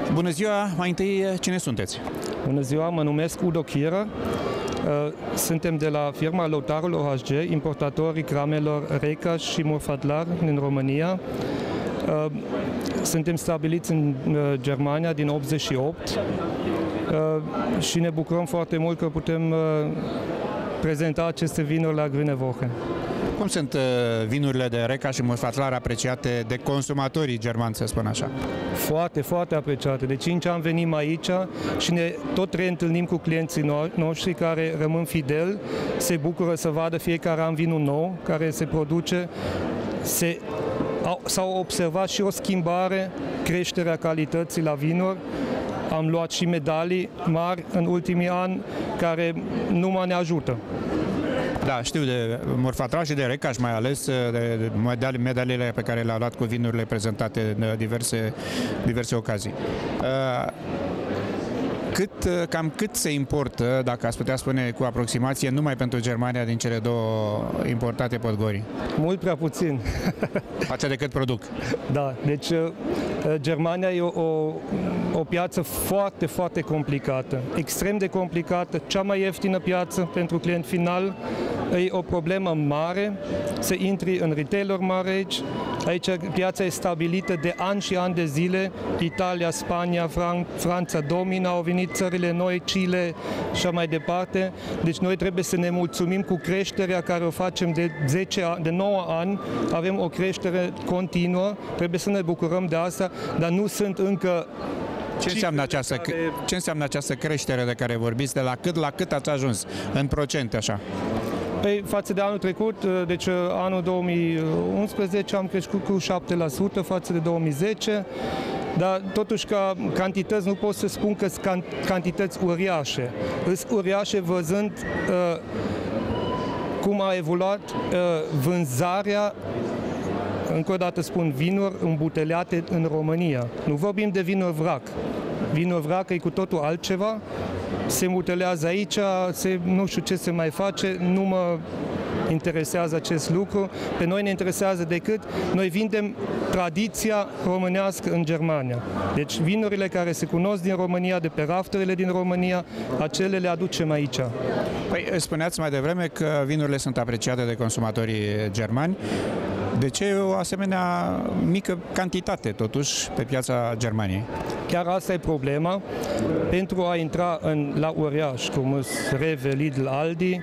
Bună ziua! Mai întâi, cine sunteți? Bună ziua, mă numesc Udo Chierer. Suntem de la firma Lotarul OHG, importatorii cramelor Recaș și Murfatlar din România. Suntem stabiliți în Germania din 88 și ne bucurăm foarte mult că putem prezenta aceste vinuri la Grüne Woche. Cum sunt vinurile de Recaș și Murfatlar apreciate de consumatorii germani, să spun așa? Foarte, foarte apreciate. De 5 ani venim aici și ne tot reîntâlnim cu clienții noștri care rămân fideli, se bucură să vadă fiecare an vinul nou care se produce. S-au observat și o schimbare, creșterea calității la vinuri. Am luat și medalii mari în ultimii ani care numai ne ajută. Da, știu de Murfatlar și de Recaș, mai ales de medaliile pe care le-au luat cu vinurile prezentate în diverse ocazii. Cam cât se importă, dacă ați putea spune cu aproximație, numai pentru Germania din cele două importate podgorii? Mult prea puțin. Față de cât produc? Da, deci Germania e o piață foarte, foarte complicată, extrem de complicată, cea mai ieftină piață pentru client final. E o problemă mare să intri în retailer mare aici. Aici piața e stabilită de ani și ani de zile. Italia, Spania, Franța domină, au venit țările noi, Chile și așa mai departe. Deci noi trebuie să ne mulțumim cu creșterea care o facem de 9 ani. Avem o creștere continuă, trebuie să ne bucurăm de asta, dar nu sunt încă... Ce înseamnă această creștere de care vorbiți? De la cât ați ajuns? În procente, așa? Păi, față de anul trecut, deci anul 2011 am crescut cu 7% față de 2010, dar totuși ca cantități nu pot să spun că sunt cantități uriașe. Sunt uriașe văzând cum a evoluat vânzarea, încă o dată spun, vinuri îmbuteliate în România. Nu vorbim de vinuri vrac. Vinul vrac e cu totul altceva, se îmbutelează aici, nu știu ce se mai face, nu mă interesează acest lucru. Pe noi ne interesează decât noi vindem tradiția românească în Germania. Deci vinurile care se cunosc din România, de pe rafturile din România, acele le aducem aici. Păi, spuneați mai devreme că vinurile sunt apreciate de consumatorii germani. De ce o asemenea mică cantitate, totuși, pe piața Germaniei? Chiar asta e problema. Pentru a intra la uriaș, cum Rewe, Lidl, Aldi,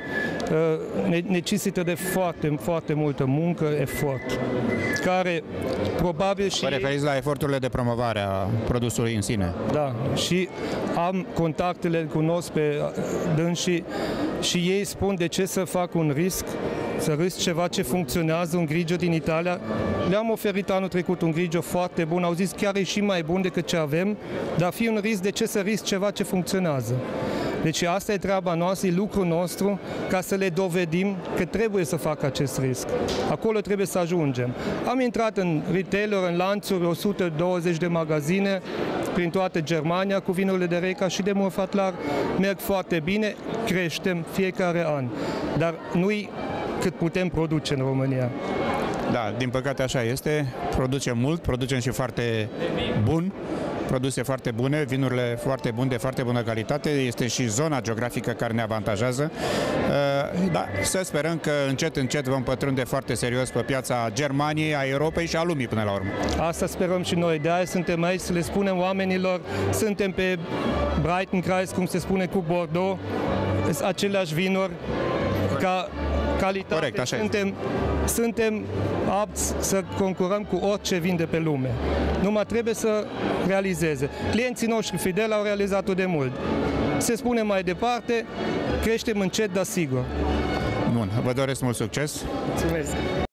necesită de foarte, foarte multă muncă, efort, care probabil și... Vă referiți la eforturile de promovare a produsului în sine? Da, și am contactele, cunosc pe dânsii și ei spun de ce să fac un risc, să risc ceva ce funcționează, un grigio din Italia. Le-am oferit anul trecut un grigio foarte bun, au zis chiar e și mai bun decât ce avem, dar fi un risc, de ce să risc ceva ce funcționează? Deci asta e treaba noastră, e lucrul nostru, ca să le dovedim că trebuie să facă acest risc. Acolo trebuie să ajungem. Am intrat în retailer, în lanțuri, 120 de magazine, prin toată Germania, cu vinurile de Recaș și de Murfatlar. Merg foarte bine, creștem fiecare an. Dar nu-i cât putem produce în România. Da, din păcate așa este. Producem mult, producem și foarte bun, produse foarte bune, vinurile foarte bune, de foarte bună calitate. Este și zona geografică care ne avantajează. Da, să sperăm că încet, încet vom pătrunde foarte serios pe piața Germaniei, a Europei și a lumii până la urmă. Asta sperăm și noi. De aia suntem aici să le spunem oamenilor, suntem pe Breitenkreis, cum se spune, cu Bordeaux, aceleași vinuri ca calitate. Corect, așa suntem apți să concurăm cu orice vin de pe lume. Numai trebuie să realizeze. Clienții noștri fideli au realizat-o de mult. Se spune mai departe, creștem încet, dar sigur. Bun, vă doresc mult succes. Mulțumesc.